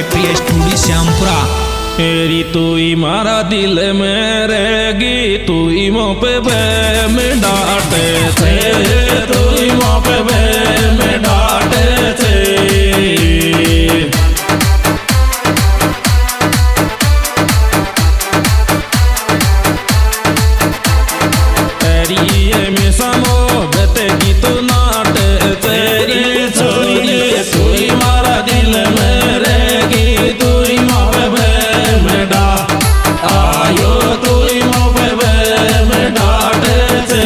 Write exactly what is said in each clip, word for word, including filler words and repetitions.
प्रिय स्टूडियो श्यामपुरा। तेरी तू ही मारा दिल में रहेगी, तू ही मोह पे बे में डांटे थे, तू ही मोह पे बे में डांटे थे। तेरी ये मिसा मोहब्बत की तू नाट, तेरी छोरी तू ही मारा दिल में रहेगी, तू ही मोह पे बे में डा आयो, तू ही मोह पे बे में डांटे थे।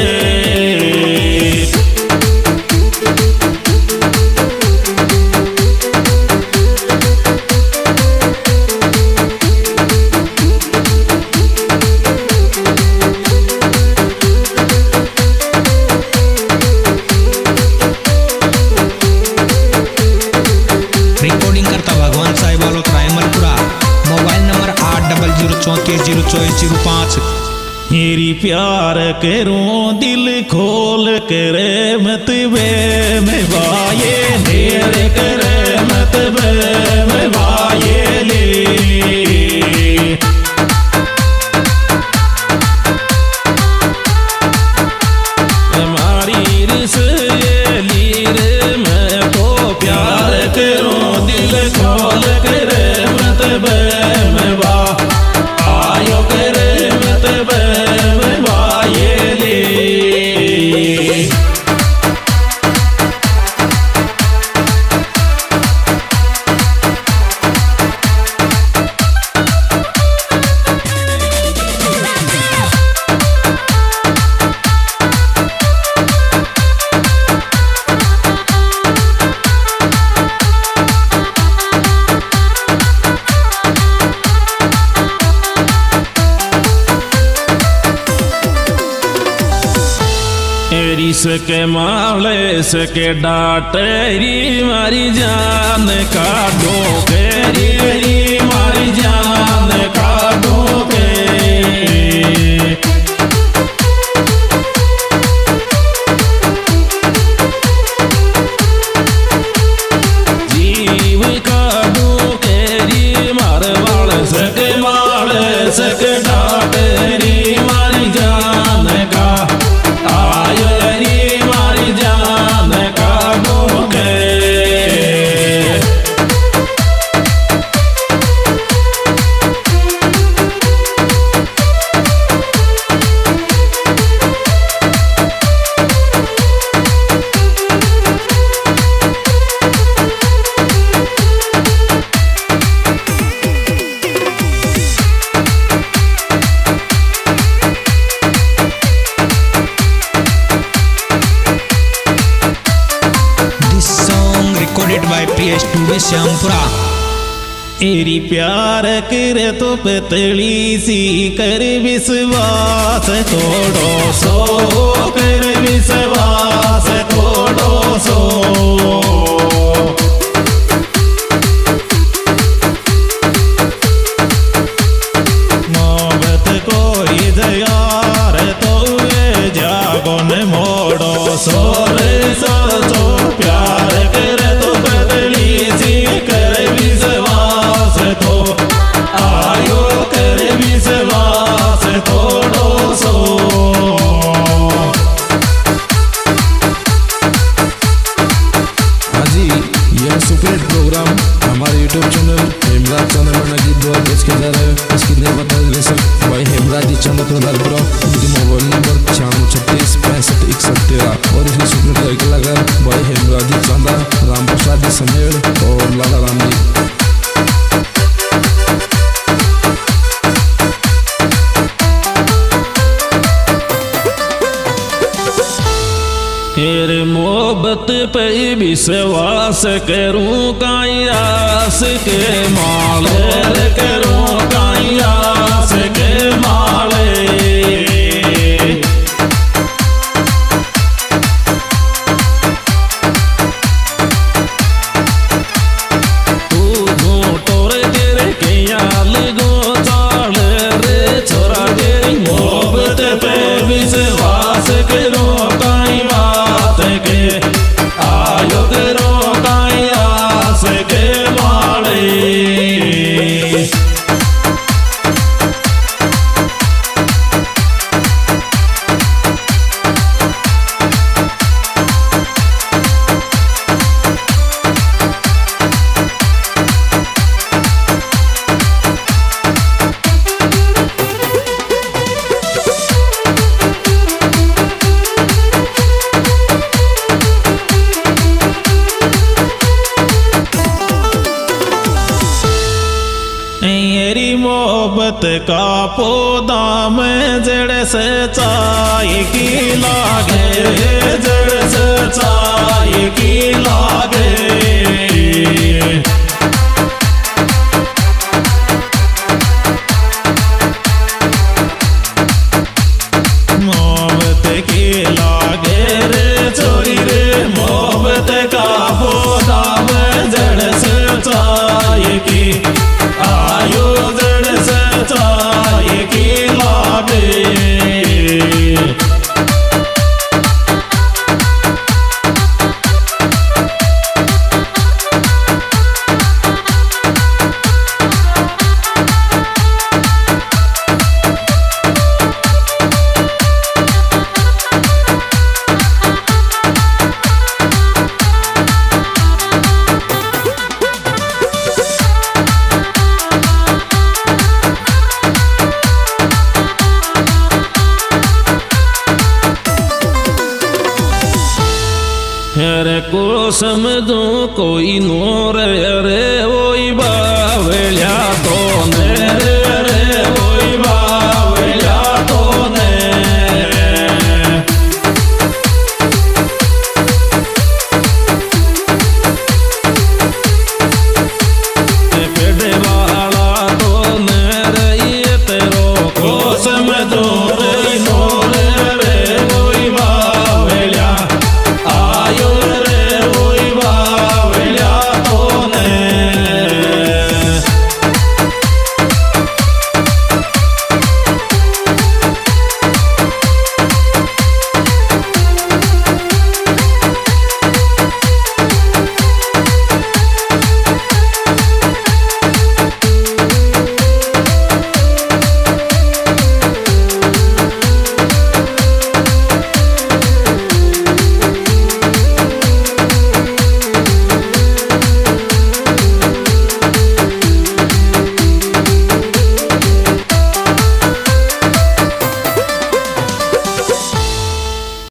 रिकॉर्डिंग करता भगवान साहिब वालों रायमलपुरा। मोबाइल नंबर आठ डबल जीरो चौंतीस जीरो चौबीस जीरो पाँच। मेरी प्यार करूं दिल खोल करे मत बे में वाये ढेर करे मत बे में वाये ले। हमारी रिस ये लीर मैं तो प्यार करूं दिल खोल करे मत बे में वा आयो करे मत बे में वाये ले। सके मावले सके डाटेरी मारी जान काटो केरी मारी जान काटो के। जीव काटो केरी मारवाड़ सके माल सके डाटेरी मारी जान का आयो री मारी जान का डोके। Recorded by Priya studio Shyampura. तेरी प्यार करे तो पतली सी कर विश्वास थोड़ो सो कर विश्वास थोड़ो सो। मोहब्बत कोई दयार तो वे जागो न मोड़ो सो रे सो सो प्यार करे तो बदली सी कर विश्वास तो आयो कर विश्वास थोड़ो सो। हाजी यह सुपर प्रोग्राम हमारे यूट्यूब चैनल हेमराज चंद्र नजीब द्वारा पेश किया जा रहा है। इसकी नए बता भाई हेमराज जी चंद्र प्रधानपुरा, उनकी मोबाइल नंबर छियानवे छत्तीस पैंसठ इकसठ तेरह। और इसकी सुपर लाइक लगा भाई हेमराज जी चंदा, राम प्रसाद जी समेड़ और लाला राम जी। तेरे मोहब्बत पे विश्वास करूं काई आस के माले करूं काई आस के माले। तू घूटो रे तेरे कयाल गो चाल रे छोरा तेरी मोहब्बत पे विश्वास करूं काई बात के आयो करो काई आस के माले। का पौधा में जड़ से चाय की लागे, जड़ से चाय की लागे। मोहब्बत की लागे रे छोरी रे, मोहब्बत का पौधा में जड़ से चाय की, आयो जड़ से चाय की लागे। अरे को समझो कोई नूर, अरे वही बावलिया